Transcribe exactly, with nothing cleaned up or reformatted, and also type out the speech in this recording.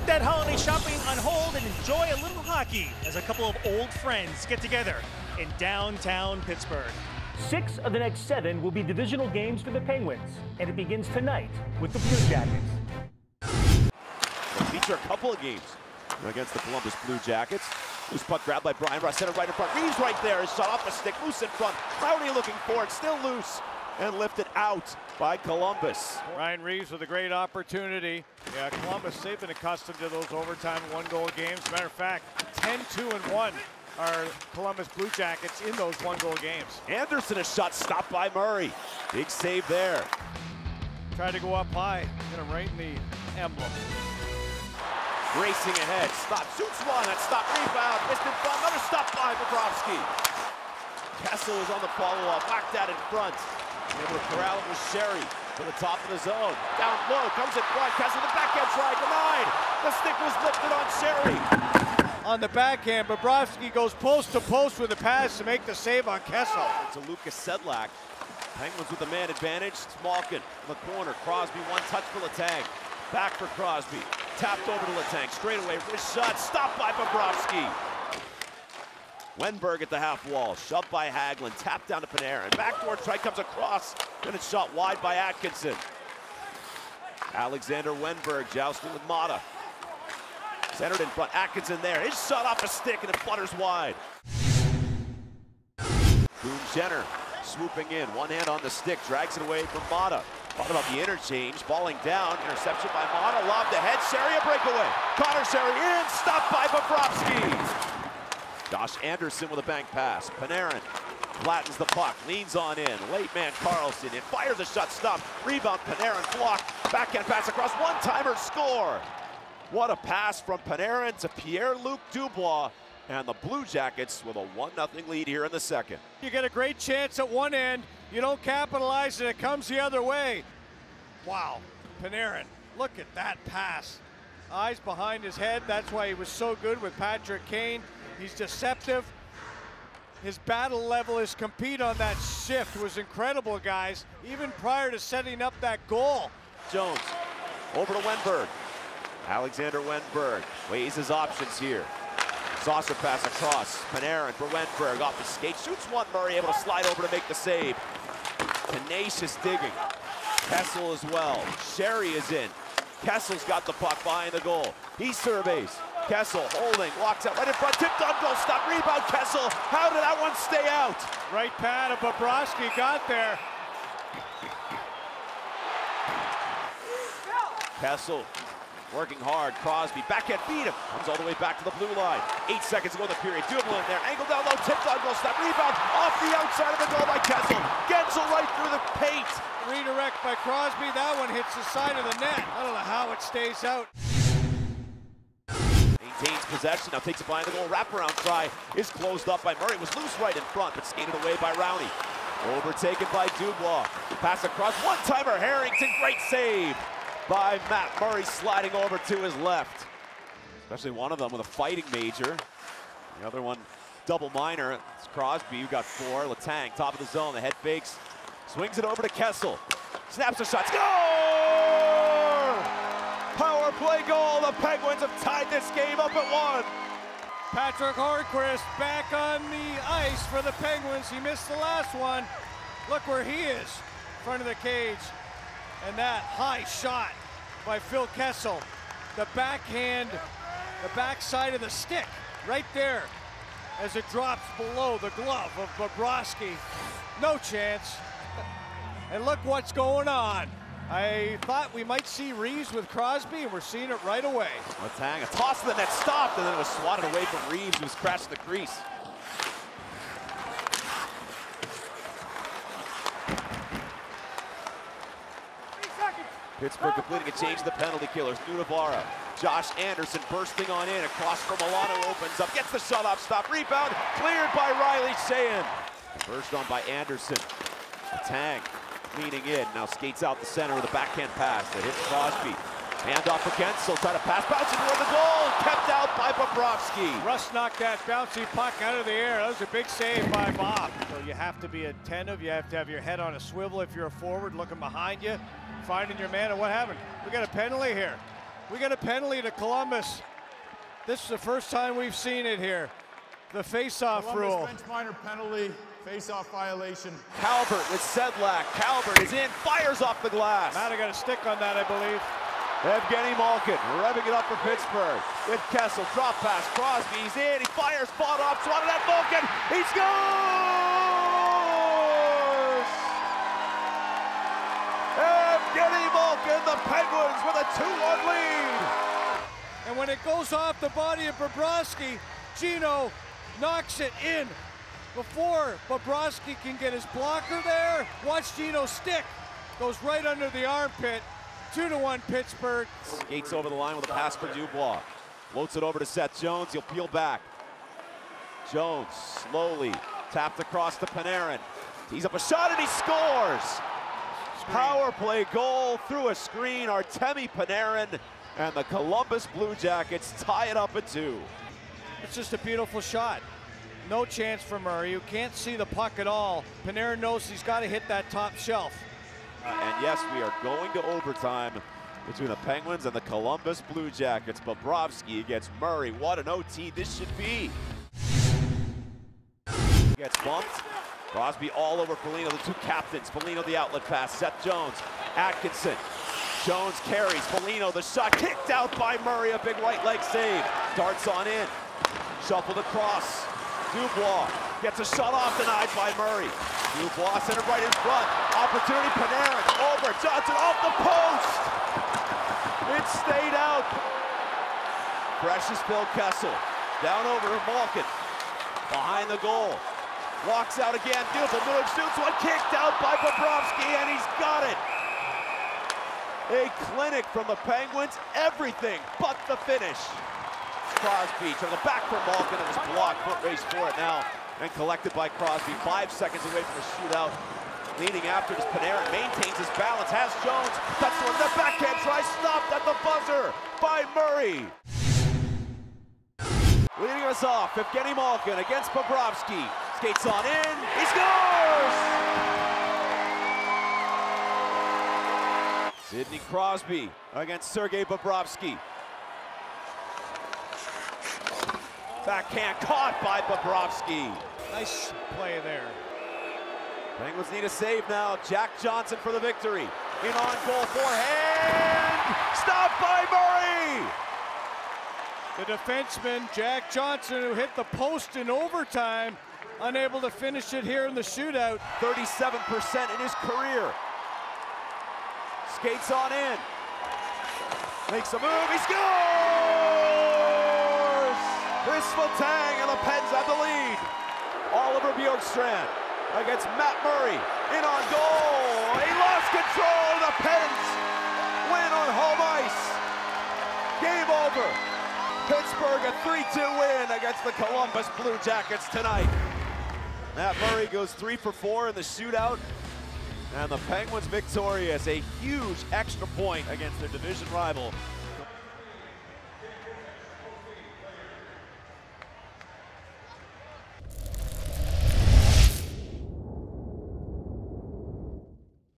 put that holiday shopping on hold and enjoy a little hockey as a couple of old friends get together in downtown Pittsburgh. Six of the next seven will be divisional games for the Penguins, and it begins tonight with the Blue Jackets. They'll feature a couple of games against the Columbus Blue Jackets. Loose puck grabbed by Brian Russ, center right in front. Reeves right there, is shot off the stick, loose in front. Cloudy looking for it, still loose, and lifted out by Columbus. Ryan Reeves with a great opportunity. Yeah, Columbus, they've been accustomed to those overtime one-goal games. Matter of fact, ten two and one are Columbus Blue Jackets in those one-goal games. Anderson, a shot stopped by Murray. Big save there. Tried to go up high, hit him right in the emblem. Racing ahead, stop, shoots one, that stop, rebound, missed in front, another stop by Bobrovsky. Kessel is on the follow-up, knocked that in front. Able to corral it with Sherry to the top of the zone. Down low, comes in front, Kessel, the backhand try, denied. The stick was lifted on Sherry. On the backhand, Bobrovsky goes post to post with a pass to make the save on Kessel. To Lucas Sedlak. Penguins with the man advantage. Malkin in the corner. Crosby, one touch for Letang. Back for Crosby. Tapped over to Letang. Straight away, wrist shot. Stopped by Bobrovsky. Wenberg at the half wall. Shoved by Hagelin. Tapped down to Panarin. Backdoor try comes across. Then it's shot wide by Atkinson. Alexander Wenberg jousting with Mata. Centered in front. Atkinson there. His shot off a stick and it flutters wide. Boone Jenner swooping in. One hand on the stick. Drags it away from Mata. Thought about the interchange, falling down, interception by Mata, lobbed ahead, Sherry a breakaway. Connor Sherry in, stopped by Bobrovsky. Josh Anderson with a bank pass. Panarin flattens the puck, leans on in. Late man Carlson in, fires a shot, stopped. Rebound, Panarin blocked. Backhand pass across, one-timer, score. What a pass from Panarin to Pierre-Luc Dubois. And the Blue Jackets with a one nothing lead here in the second. You get a great chance at one end, you don't capitalize and it comes the other way. Wow, Panarin, look at that pass. Eyes behind his head, that's why he was so good with Patrick Kane. He's deceptive. His battle level, his compete on that shift was incredible, guys, even prior to setting up that goal. Jones, over to Wenberg. Alexander Wenberg weighs his options here. Saucer pass across, Panarin for Wenberg, off the skate, shoots one, Murray able to slide over to make the save. Tenacious digging. Kessel as well. Sherry is in. Kessel's got the puck behind the goal. He surveys. Kessel holding, walks out right in front, tipped on goal, stop, rebound, Kessel. How did that one stay out? Right pad of Bobrovsky got there. Kessel working hard, Crosby, backhand feed him, comes all the way back to the blue line. Eight seconds to go in the period, Dumoulin there, angle down low, tipped on goal, stop, rebound, off the outside of the goal by Kessel. Gensel right through the paint. Redirect by Crosby, that one hits the side of the net. I don't know how it stays out. Maintains possession, now takes it behind the goal, wraparound try is closed up by Murray, was loose right in front, but skated away by Rowney. Overtaken by Dubois, pass across, one-timer, Harrington, great save by Matt Murray, sliding over to his left. Especially one of them with a fighting major. The other one, double minor. It's Crosby, who got four. Letang, top of the zone, the head fakes. Swings it over to Kessel. Snaps the shot, score! Power play goal, the Penguins have tied this game up at one. Patrick Hornqvist back on the ice for the Penguins. He missed the last one. Look where he is, in front of the cage. And that high shot by Phil Kessel. The backhand, the backside of the stick, right there, as it drops below the glove of Bobrovsky. No chance. And look what's going on. I thought we might see Reeves with Crosby, and we're seeing it right away. Letang, a toss to the net, stopped, and then it was swatted away from Reeves, who was crashing the crease. Pittsburgh completing a change to the penalty killers. Nunavara, Josh Anderson bursting on in, across from Milano, opens up, gets the shot off, stop, rebound, cleared by Riley Sheahan. Burst on by Anderson. Letang leaning in, now skates out the center with a backhand pass that hits Crosby. Hand off for Gensel, try to pass, bouncing toward the goal, kept out by Bobrovsky. Russ knocked that bouncy puck out of the air. That was a big save by Bob. So you have to be attentive, you have to have your head on a swivel if you're a forward, looking behind you, finding your man, and what happened? We got a penalty here. We got a penalty to Columbus. This is the first time we've seen it here. The face-off Columbus rule. bench minor penalty, face-off violation. Calvert with Sedlak. Calvert is in, fires off the glass. Matt, I got a stick on that, I believe. Evgeny Malkin revving it up for Pittsburgh. With Kessel, drop pass, Crosby, he's in, he fires, spot off, swatted at Malkin, he scores! Evgeny Malkin, the Penguins with a two one lead. And when it goes off the body of Bobrovsky, Gino knocks it in before Bobrovsky can get his blocker there. Watch Gino stick, goes right under the armpit. Two to one Pittsburgh. Skates over the line with a pass for Dubois. Floats it over to Seth Jones, he'll peel back. Jones slowly tapped across to Panarin. He's up a shot and he scores! Screen. Power play goal through a screen, Artemi Panarin, and the Columbus Blue Jackets tie it up at two. It's just a beautiful shot. No chance for Murray. You can't see the puck at all. Panarin knows he's got to hit that top shelf. Uh, and yes, we are going to overtime between the Penguins and the Columbus Blue Jackets. Bobrovsky against Murray. What an O T this should be. Gets bumped. Crosby all over Foligno, the two captains. Foligno the outlet pass. Seth Jones. Atkinson. Jones carries. Foligno the shot kicked out by Murray. A big right leg save. Darts on in. Shuffled across. Dubois gets a shot off, denied by Murray. Dubois centered right in front. Opportunity, Panarin over. Johnson off the post. It stayed out. Precious Phil Kessel down over to Malkin. Behind the goal. Walks out again. Beautiful move. Shoots one. Kicked out by Bobrovsky, and he's got it. A clinic from the Penguins. Everything but the finish. Crosby to the back for Malkin. It was blocked. Foot race for it now. And collected by Crosby. Five seconds away from the shootout. Leading after this, Panarin maintains his balance. Has Jones. Cuts to the backhand try. Stopped at the buzzer by Murray. Leading us off, Evgeny Malkin against Bobrovsky. Skates on in. He scores! Sidney Crosby against Sergei Bobrovsky. Backhand caught by Bobrovsky. Nice play there. Penguins need a save now. Jack Johnson for the victory. In on goal, forehand. Stopped by Murray. The defenseman, Jack Johnson, who hit the post in overtime, unable to finish it here in the shootout. thirty-seven percent in his career. Skates on in. Makes a move. He scores! Chris Letang and the Pens have the lead. Oliver Bjorkstrand against Matt Murray. In on goal. He lost control. The Pens win on home ice. Game over. Pittsburgh a three two win against the Columbus Blue Jackets tonight. Matt Murray goes three for four in the shootout. And the Penguins victorious. A huge extra point against their division rival